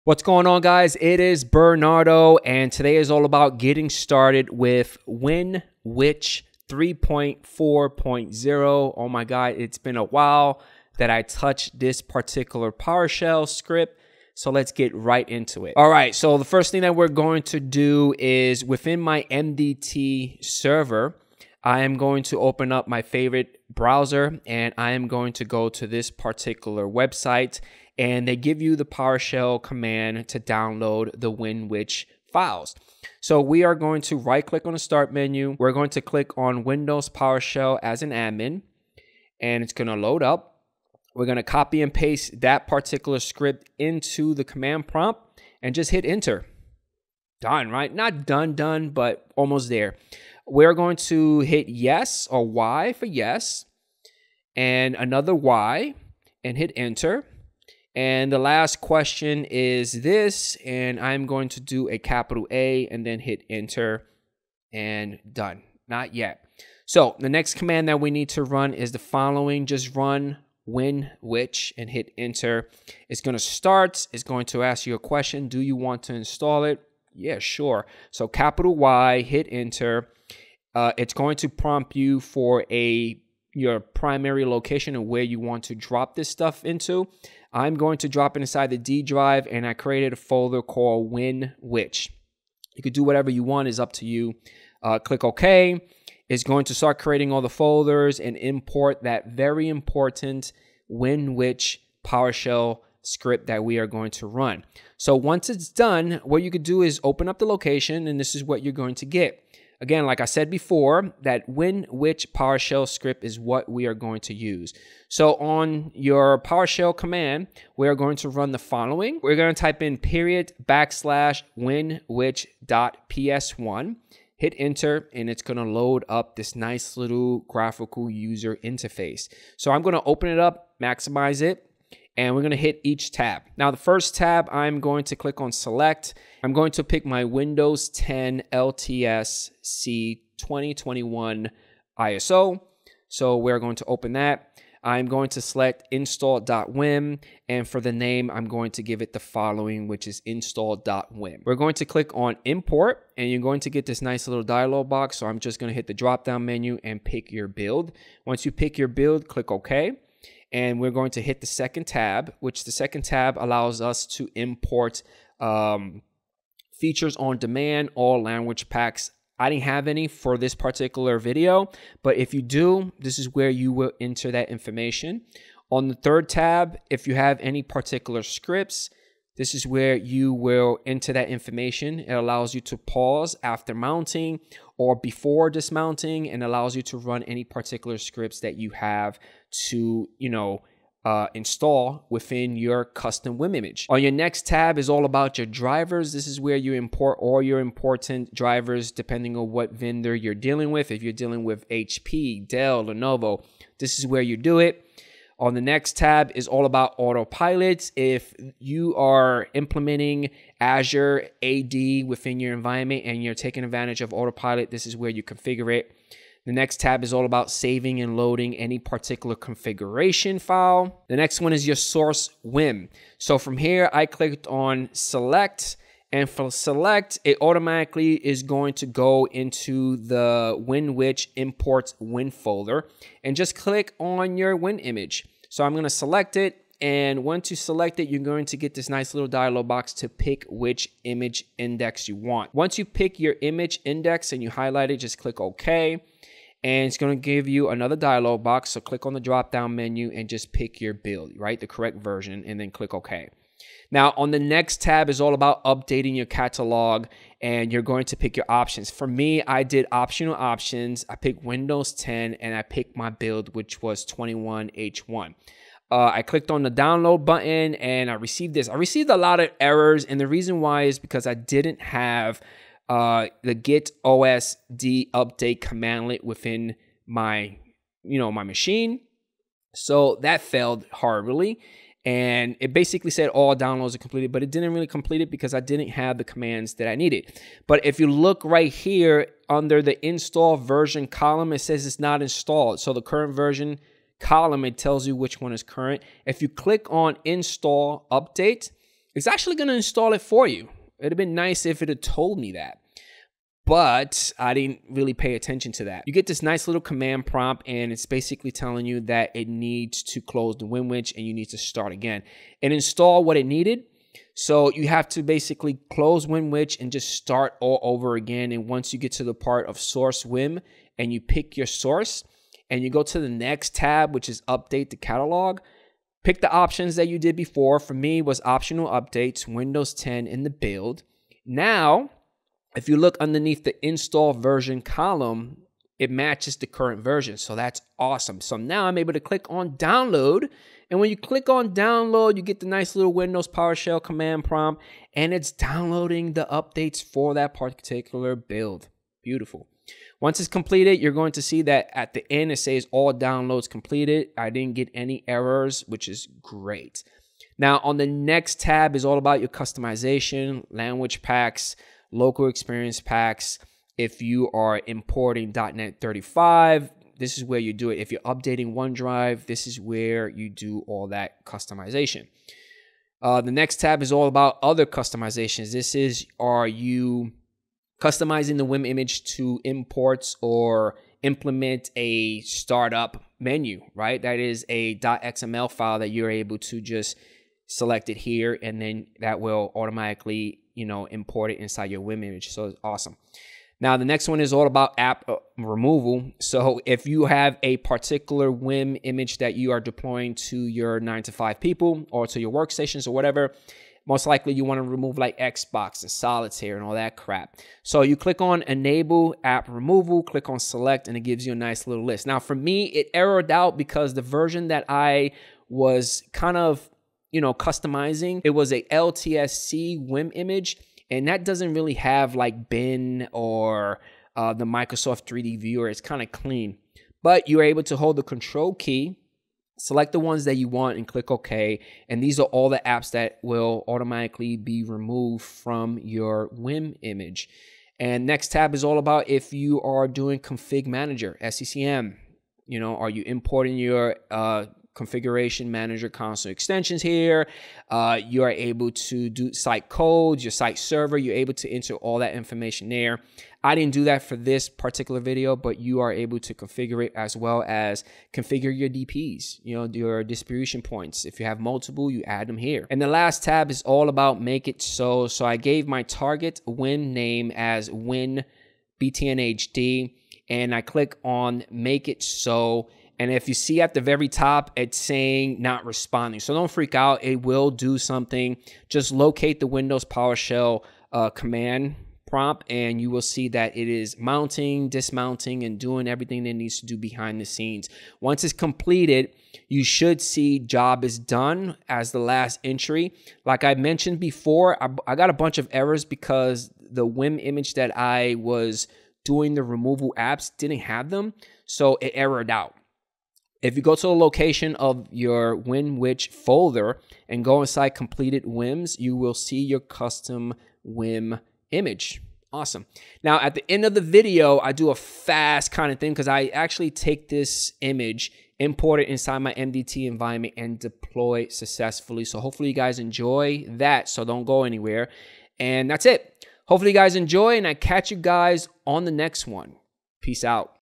What's going on, guys? It is Bernardo, and today is all about getting started with WIM Witch 3.4.0. Oh my God, it's been a while that I touched this particular PowerShell script, so let's get right into it. All right, so the first thing that we're going to do is within my MDT server, I am going to open up my favorite browser, and I am going to go to this particular website, and they give you the PowerShell command to download the WIM Witch files. So we are going to right click on the start menu. We're going to click on Windows PowerShell as an admin, and it's going to load up. We're going to copy and paste that particular script into the command prompt and just hit enter. Done, right? Not done, but almost there. We're going to hit yes or Y for yes, and another Y, and hit enter. And the last question is this, and I'm going to do a capital A and then hit enter and done. Not yet. So the next command that we need to run is the following. Just run WIM Witch and hit enter. It's going to start. It's going to ask you a question. Do you want to install it? Yeah, sure. So capital Y, hit enter. It's going to prompt you for your primary location and where you want to drop this stuff into. I'm going to drop it inside the D drive, and I created a folder called WIM Witch. You could do whatever you want, is up to you. Click OK. It's going to start creating all the folders and import that very important WIM Witch PowerShell script that we are going to run. So once it's done, what you could do is open up the location, and this is what you're going to get. Again, like I said before, that WIM Witch PowerShell script is what we are going to use. So on your PowerShell command, we are going to run the following. We're going to type in /wimwitch.ps1, hit enter, and it's going to load up this nice little graphical user interface. So I'm going to open it up, maximize it, and we're going to hit each tab. Now, the first tab, I'm going to click on select. I'm going to pick my Windows 10 LTS C 2021 ISO. So we're going to open that. I'm going to select install.wim, and for the name, I'm going to give it the following, which is install.wim. We're going to click on import, and you're going to get this nice little dialog box. So I'm just going to hit the drop-down menu and pick your build. Once you pick your build, click OK. And we're going to hit the second tab, which the second tab allows us to import features on demand, all language packs. I didn't have any for this particular video, but if you do, this is where you will enter that information. On the third tab, if you have any particular scripts, this is where you will enter that information. It allows you to pause after mounting or before dismounting, and allows you to run any particular scripts that you have to, install within your custom WIM image. On your next tab is all about your drivers. This is where you import all your important drivers depending on what vendor you're dealing with. If you're dealing with HP, Dell, Lenovo, this is where you do it. On the next tab is all about autopilots. If you are implementing Azure AD within your environment and you're taking advantage of autopilot, this is where you configure it. The next tab is all about saving and loading any particular configuration file. The next one is your source WIM. So from here, I clicked on select, and for select, it automatically is going to go into the WIM Witch imports WIM folder, and just click on your WIM image. So I'm going to select it, and once you select it, you're going to get this nice little dialog box to pick which image index you want. Once you pick your image index and you highlight it, just click OK. And it's going to give you another dialog box. So click on the drop down menu and just pick your build, right? The correct version, and then click OK. Now on the next tab is all about updating your catalog, and you're going to pick your options. For me, I did optional options. I picked Windows 10 and I picked my build, which was 21H1. I clicked on the download button and I received this. I received a lot of errors, and the reason why is because I didn't have the git OSD update commandlet within my, my machine. So that failed horribly. And it basically said all downloads are completed, but it didn't really complete it because I didn't have the commands that I needed. But if you look right here under the install version column, it says it's not installed. So the current version column, it tells you which one is current. If you click on install update, it's actually going to install it for you. It'd have been nice if it had told me that, but I didn't really pay attention to that. You get this nice little command prompt, and it's basically telling you that it needs to close the WIM Witch and you need to start again and install what it needed. So you have to basically close WIM Witch and just start all over again. And once you get to the part of source WIM and you pick your source and you go to the next tab, which is update the catalog, pick the options that you did before. For me, was optional updates, Windows 10 in the build. Now, if you look underneath the install version column, it matches the current version. So that's awesome. So now I'm able to click on download. And when you click on download, you get the nice little Windows PowerShell command prompt, and it's downloading the updates for that particular build. Beautiful. Once it's completed, you're going to see that at the end, it says all downloads completed. I didn't get any errors, which is great. Now on the next tab is all about your customization, language packs, local experience packs. If you are importing .NET 35, this is where you do it. If you're updating OneDrive, this is where you do all that customization. The next tab is all about other customizations. This is, are you customizing the WIM image to imports or implement a startup menu, right? That is a .xml file that you're able to just select it here, and then that will automatically, import it inside your WIM image. So it's awesome. Now, the next one is all about app removal. So if you have a particular WIM image that you are deploying to your 9-to-5 people or to your workstations or whatever, most likely you want to remove like Xbox and Solitaire and all that crap. So you click on Enable App Removal, click on Select, and it gives you a nice little list. Now, for me, it errored out because the version that I was kind of, customizing, it was a LTSC WIM image. And that doesn't really have like bin or the Microsoft 3D viewer. It's kind of clean. But you're able to hold the control key, select the ones that you want, and click OK. And these are all the apps that will automatically be removed from your WIM image. And next tab is all about if you are doing Config Manager, sccm. Are you importing your configuration manager console extensions here? You are able to do site codes, your site server. You're able to enter all that information there. I didn't do that for this particular video, but you are able to configure it as well as configure your DPs, your distribution points. If you have multiple, you add them here. And the last tab is all about make it so. So I gave my target WIM name as WIM BTNHD, and I click on make it so. And if you see at the very top, it's saying not responding. So don't freak out. It will do something. Just locate the Windows PowerShell command prompt, and you will see that it is mounting, dismounting, and doing everything it needs to do behind the scenes. Once it's completed, you should see job is done as the last entry. Like I mentioned before, I got a bunch of errors because the WIM image that I was doing the removal apps didn't have them. So it errored out. If you go to the location of your WIM Witch folder and go inside completed WIMs, you will see your custom WIM image. Awesome. Now, at the end of the video, I do a fast kind of thing because I actually take this image, import it inside my MDT environment, and deploy successfully. So hopefully you guys enjoy that. So don't go anywhere. And that's it. Hopefully you guys enjoy, and I catch you guys on the next one. Peace out.